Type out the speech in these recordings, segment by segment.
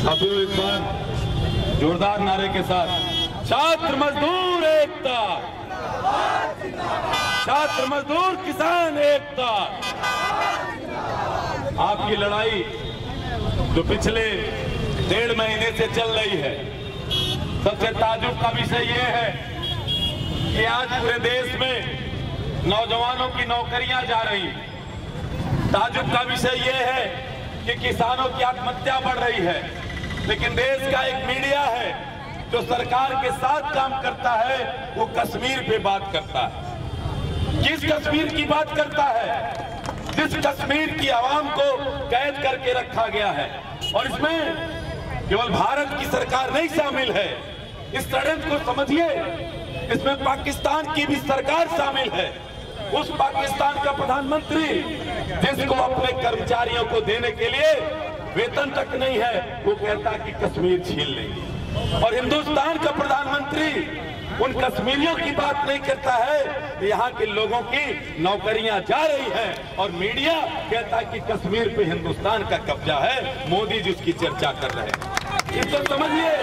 साथियों, इस बार जोरदार नारे के साथ छात्र मजदूर एकता, छात्र मजदूर किसान एकता। आपकी लड़ाई जो पिछले 1.5 महीने से चल रही है, सबसे ताजुब का विषय यह है कि आज पूरे देश में नौजवानों की नौकरियां जा रही। ताजुब का विषय यह है कि किसानों की आत्महत्या बढ़ रही है, लेकिन देश का एक मीडिया है जो सरकार के साथ काम करता है, वो कश्मीर पे बात करता है। किस कश्मीर की बात करता है? जिस कश्मीर की आवाम को कैद करके रखा गया है, और इसमें केवल भारत की सरकार नहीं शामिल है। इस षड्यंत्र को समझिए, इसमें पाकिस्तान की भी सरकार शामिल है। उस पाकिस्तान का प्रधानमंत्री जिसको अपने कर्मचारियों को देने के लिए वेतन तक नहीं है, वो कहता कि कश्मीर छीन लेंगे। और हिंदुस्तान का प्रधानमंत्री उन कश्मीरियों की बात नहीं करता है, यहाँ के लोगों की नौकरियां जा रही हैं, और मीडिया कहता है कि कश्मीर पे हिंदुस्तान का कब्जा है, मोदी जी उसकी चर्चा कर रहे हैं। इसको समझिए,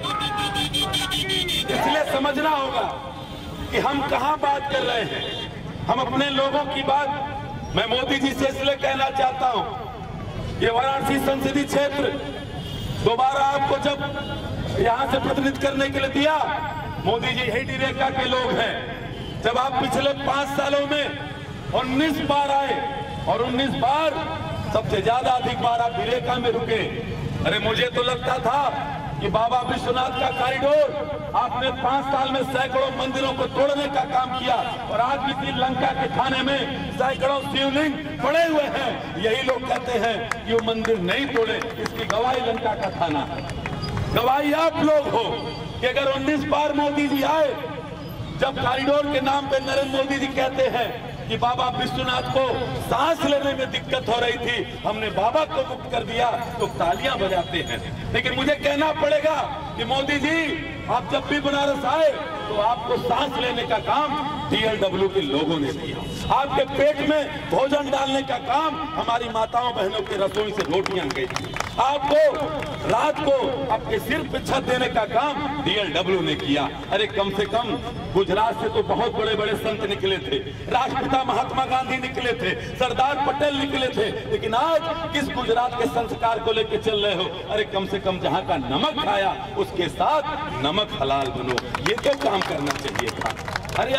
इसलिए समझना होगा कि हम कहां बात कर रहे हैं। हम अपने लोगों की बात मैं मोदी जी से इसलिए कहना चाहता हूं, ये वाराणसी संसदीय क्षेत्र दोबारा आपको जब यहां से प्रतिनिधित्व करने के लिए दिया, मोदी जी यही रेखा के लोग हैं। जब आप पिछले 5 सालों में 19 बार आए, और 19 बार सबसे ज्यादा अधिक बार आप रेखा में रुके। अरे मुझे तो लगता था कि बाबा विश्वनाथ का कॉरिडोर आपने 5 साल में सैकड़ों मंदिरों को तोड़ने का काम किया, और आज भी लंका के थाने में सैकड़ों शिवलिंग पड़े हुए हैं। यही लोग कहते हैं कि वो मंदिर नहीं तोड़े, इसकी गवाही लंका का थाना है। गवाही आप लोग हो कि अगर 19 बार मोदी जी आए, जब कॉरिडोर के नाम पे नरेंद्र मोदी जी कहते हैं कि बाबा विश्वनाथ को सांस लेने में दिक्कत हो रही थी, हमने बाबा को मुक्त कर दिया, तो तालियां बजाते हैं। लेकिन मुझे कहना पड़ेगा कि मोदी जी, आप जब भी बनारस आए तो आपको सांस लेने का काम DLW के लोगों ने किया। आपके पेट में भोजन डालने का काम हमारी माताओं बहनों के रसोई से रोटियां गई थी। आपको रात को आपके सिर पे छत देने का काम DLW ने किया। अरे कम से कम गुजरात से तो बहुत बड़े बड़े संत निकले थे, राष्ट्रपिता महात्मा गांधी निकले थे, सरदार पटेल निकले थे, लेकिन आज किस गुजरात के संस्कार को लेकर चल रहे हो? अरे कम से कम जहां का नमक खाया उसके साथ नमक हलाल बनो, ये तो काम करना चाहिए था। अरे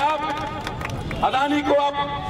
आप अदानी को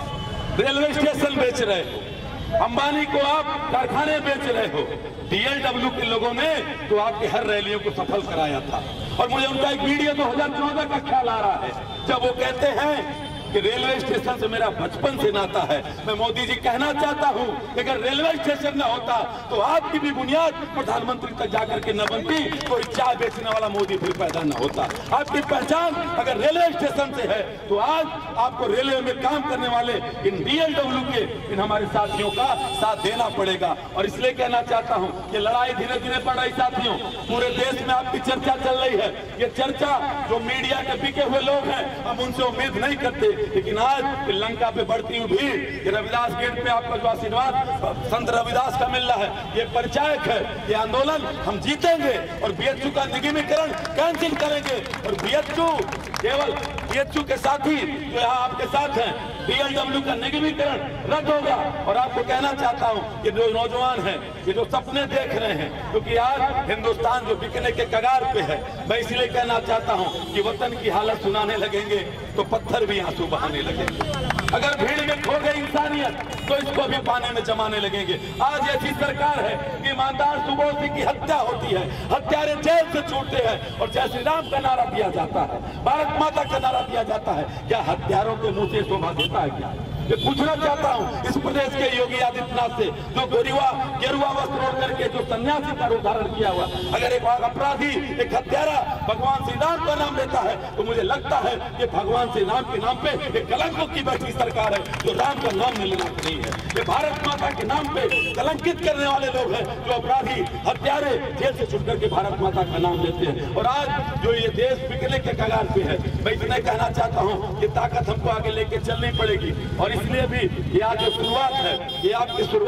आप रेलवे स्टेशन बेच रहे हो, अंबानी को आप कारखाने बेच रहे हो। DLW के लोगों ने तो आपके हर रैलियों को सफल कराया था। और मुझे उनका एक वीडियो 2014 का ख्याल आ रहा है, जब वो कहते हैं कि रेलवे स्टेशन से मेरा बचपन से नाता है। मैं मोदी जी कहना चाहता हूं कि अगर रेलवे स्टेशन न होता तो आपकी भी बुनियाद प्रधानमंत्री तक जाकर के न बनती, कोई चाय बेचने वाला मोदी फिर पैदा न होता। आपकी पहचान अगर रेलवे स्टेशन से है, तो आज आपको रेलवे में काम करने वाले इन DLW के इन हमारे साथियों का साथ देना पड़ेगा। और इसलिए कहना चाहता हूं कि लड़ाई धीरे धीरे बढ़ रही। साथियों, पूरे देश में आपकी चर्चा चल रही है। ये चर्चा जो मीडिया के बिके हुए लोग हैं, हम उनसे उम्मीद नहीं करते, लेकिन आज लंका पे बढ़ती हुई भीड़, रविदास गेट पे आपका जो आशीर्वाद संत रविदास का मिल रहा है, ये परिचायक है। ये आंदोलन हम जीतेंगे और BHU का निगमीकरण कैंसिल करेंगे। और BHU केवल BHU के साथी जो यहाँ आपके साथ हैं, DLW का निगमीकरण रद्द होगा। और आपको कहना चाहता हूँ कि जो नौजवान हैं, ये जो सपने देख रहे हैं, क्योंकि आज हिंदुस्तान जो बिकने के कगार पे है, मैं इसलिए कहना चाहता हूँ कि वतन की हालत सुनाने लगेंगे तो पत्थर भी आंसू बहाने लगेंगे। अगर भीड़ में खो गई इंसानियत तो इसको भी पानी में जमाने लगेंगे। आज ऐसी सरकार है कि ईमानदार सुबोध सिंह की हत्या होती है, हत्यारे जेल से छूटते हैं, और जय श्री राम का नारा दिया जाता है, भारत माता का नारा दिया जाता है। क्या हत्यारों के मुंह से शोभा देता है क्या? ये पूछना चाहता हूं इस प्रदेश के योगी आदित्यनाथ से, जो गेरुआ वस्त्र ओढ़ करके जो सन्यासी का रूप धारण किया हुआ, अगर एक अपराधी, एक हत्यारा भगवान श्री राम का नाम लेता है, तो मुझे लगता है कि भगवान श्री राम के नाम पे एक कलंकों की बैठी सरकार है, जो राम का नाम नहीं लेना नहीं है। ये भारत माता के नाम पे कलंकित करने वाले लोग हैं, जो अपराधी हत्यारे जेल से छूट करके भारत माता का नाम लेते हैं। और आज जो ये देश बिकने के कगार पे है, मैं इतना कहना चाहता हूँ कि ताकत हमको आगे लेके चलनी पड़ेगी। और इसलिए भी ये आज जो शुरुआत है, ये आपकी शुरुआत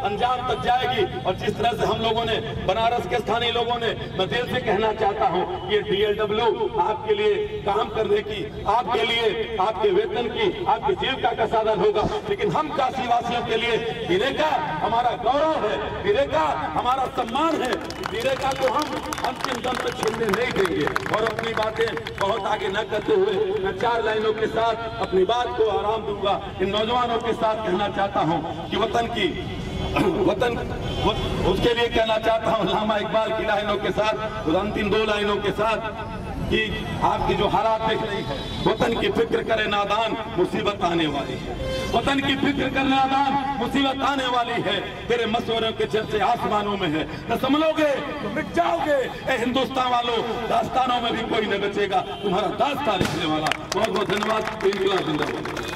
अंजाम तक जाएगी। और जिस तरह से हम लोगों ने, बनारस के स्थानीय लोगों ने, मैं दिल से कहना चाहता हूं, ये DLW आपके लिए काम करने की, आपके लिए आपके वेतन की, आपकी जीविका का साधन होगा। लेकिन हम काशी वासियों के लिए विरेका हमारा गौरव है, विरेका हमारा सम्मान है। विरेका को हम अंतिम दम तक छीनने नहीं देंगे। और अपनी बातें बहुत आगे न करते हुए मैं 4 लाइनों के साथ अपनी बात को आराम दूंगा। इन नौजवानों के साथ कहना चाहता हूं कि वतन उसके लिए कहना चाहता हूं, लामा इकबाल की लाइनों के साथ, उस अंतिम 2 लाइनों के साथ, कि आपकी जो हालात देख रही है, वतन की फिक्र करे नादान, मुसीबत आने वाली है। वतन की फिक्र करे नादान, मुसीबत आने वाली है। तेरे मशवरों के चर्चे आसमानों में है, न संभलोगे तो मिट जाओगे। ए हिंदुस्तान वालों, दास्तानों में भी कोई न बचेगा तुम्हारा दास्तान लिखने वाला। बहुत बहुत धन्यवाद। इंकलाब जिंदाबाद।